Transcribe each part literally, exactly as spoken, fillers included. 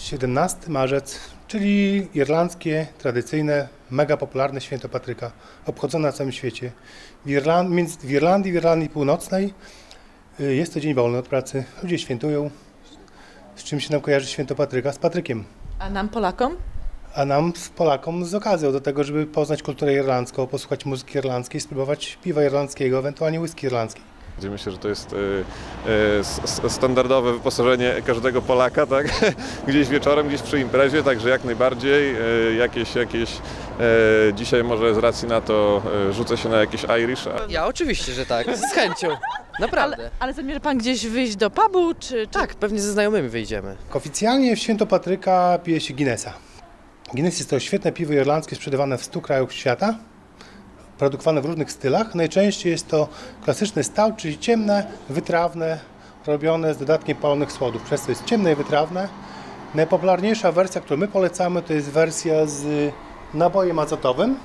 siedemnasty marzec, czyli irlandzkie, tradycyjne, mega popularne święto Patryka, obchodzone na całym świecie. W, Irland między, w Irlandii, w Irlandii Północnej jest to dzień wolny od pracy, ludzie świętują. Z czym się nam kojarzy święto Patryka? Z Patrykiem. A nam Polakom? A nam, Polakom, z okazją do tego, żeby poznać kulturę irlandzką, posłuchać muzyki irlandzkiej, spróbować piwa irlandzkiego, ewentualnie whisky irlandzkiej. Myślę, że to jest y, y, standardowe wyposażenie każdego Polaka, tak? Gdzieś wieczorem, gdzieś przy imprezie, także jak najbardziej y, jakieś, jakieś y, dzisiaj może z racji na to y, rzucę się na jakiś Irish. A... Ja oczywiście, że tak, z chęcią, naprawdę. Ale, ale zamierza pan gdzieś wyjść do pubu, czy, czy... Tak, pewnie ze znajomymi wyjdziemy. Oficjalnie w święto Patryka pije się Guinnessa. Guinness jest to świetne piwo irlandzkie sprzedawane w stu krajach świata, produkowane w różnych stylach. Najczęściej jest to klasyczny stout, czyli ciemne, wytrawne, robione z dodatkiem palonych słodów. Przez to jest ciemne i wytrawne. Najpopularniejsza wersja, którą my polecamy, to jest wersja z nabojem azotowym.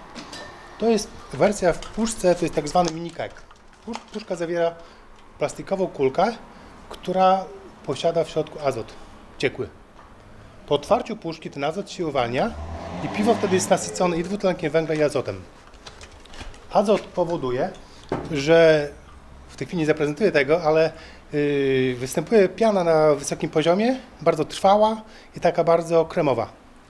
To jest wersja w puszce, to jest tak zwany mini keg. Puszka zawiera plastikową kulkę, która posiada w środku azot ciekły. Po otwarciu puszki ten azot się uwalnia i piwo wtedy jest nasycone i dwutlenkiem węgla, i azotem. Azot powoduje, że w tej chwili nie zaprezentuję tego, ale yy, występuje piana na wysokim poziomie, bardzo trwała i taka bardzo kremowa.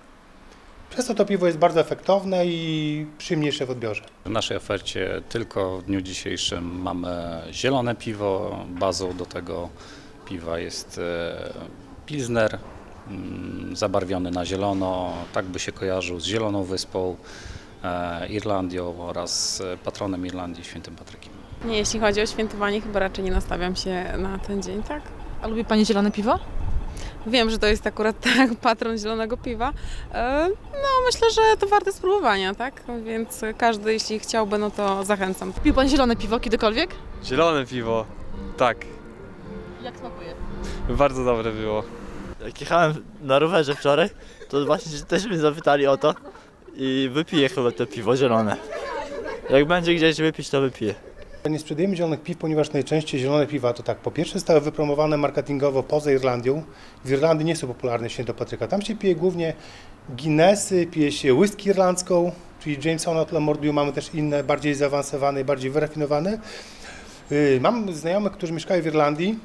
Przez to to piwo jest bardzo efektowne i przyjemniejsze w odbiorze. W naszej ofercie tylko w dniu dzisiejszym mamy zielone piwo. Bazą do tego piwa jest pilsner, zabarwiony na zielono, tak by się kojarzył z Zieloną Wyspą, Irlandią oraz patronem Irlandii, świętym Patrykiem. Nie, jeśli chodzi o świętowanie, chyba raczej nie nastawiam się na ten dzień, tak? A lubi pani zielone piwo? Wiem, że to jest akurat tak patron zielonego piwa. No, myślę, że to warte spróbowania, tak? Więc każdy, jeśli chciałby, no to zachęcam. Pił pan zielone piwo kiedykolwiek? Zielone piwo, tak. Jak smakuje? Bardzo dobre było. Jak jechałem na rowerze wczoraj, to właśnie też mnie zapytali o to i wypiję chyba to piwo zielone. Jak będzie gdzieś wypić, to wypiję. Nie sprzedajemy zielonych piw, ponieważ najczęściej zielone piwa to tak, po pierwsze zostały wypromowane marketingowo poza Irlandią. W Irlandii nie są popularne święto Patryka. Tam się pije głównie Guinnessy, pije się whisky irlandzką, czyli Jamesona od Lamordiu. Mamy też inne, bardziej zaawansowane i bardziej wyrafinowane. Mam znajomych, którzy mieszkają w Irlandii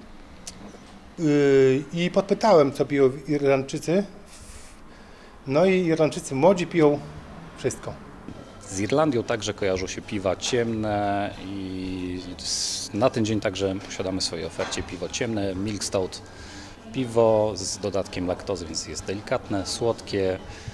i podpytałem, co piją Irlandczycy. No i Irlandczycy młodzi piją wszystko. Z Irlandią także kojarzą się piwa ciemne i na ten dzień także posiadamy w swojej ofercie piwo ciemne, milk stout, piwo z dodatkiem laktozy, więc jest delikatne, słodkie.